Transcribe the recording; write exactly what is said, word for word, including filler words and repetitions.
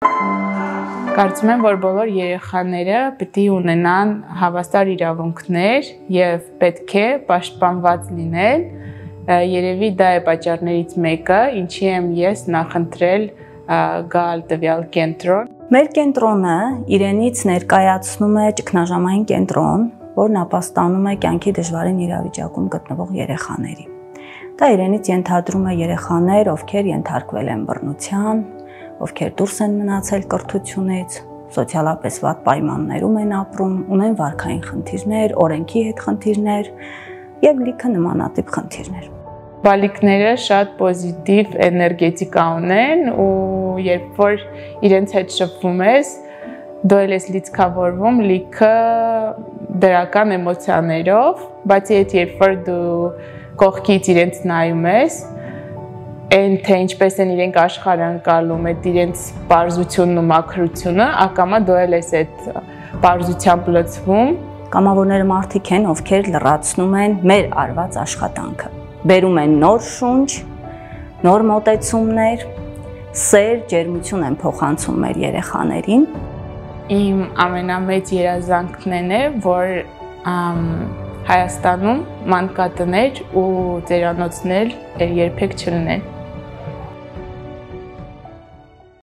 Կարծում եմ, որ բոլոր երեխաները պետք է ունենան հավասար իրավունքներ եւ պետք է պաշտպանված լինեն։ Երևի դա է պատճառներից մեկը, ինչի եմ ես նախընտրել գալ տվյալ կենտրոն։ Մեր կենտրոնը իրենից ներկայացնում է ճգնաժամային կենտրոն, որն ապաստանում է կյանքի դժվարին իրավիճակում գտնվող երեխաների։ Դա իրենից ենթադրում է երեխաներ, ովքեր ենթարկվել են բռնության, ովքեր դուրս են մնացել կրթությունից, սոցիալապես վատ պայմաններում են ապրում, ունեն վարքային խնդիրներ, օրենքի հետ խնդիրներ եւ լիքը նմանատիպ խնդիրներ։ Բալիկները շատ պոզիտիվ էներգետիկա ունեն ու երբ որ իրենց հետ շփվում ես, դու ես լիցքավորվում լիքը դրական էմոցիաներով, բացի այդ երբ որ դու կողքից իրենց նայում ես, այն թե ինչպես են իրենք աշխարհ անցալում, այդ իրենց պարզությունն ու մաքրությունը, ակամա դու ես այդ պարզությամբ լցվում։ Կամավորները մարդիկ են, ովքեր լրացնում են մեր արված աշխատանքը։ Բերում են նոր շունչ, նոր մոտեցումներ, սեր, ջերմություն են փոխանցում մեր երեխաներին։ Իմ ամենամեծ երազանքն է, որ Հայաստանում մանկատներ ու ծերանոցներ երբեք չլինեն։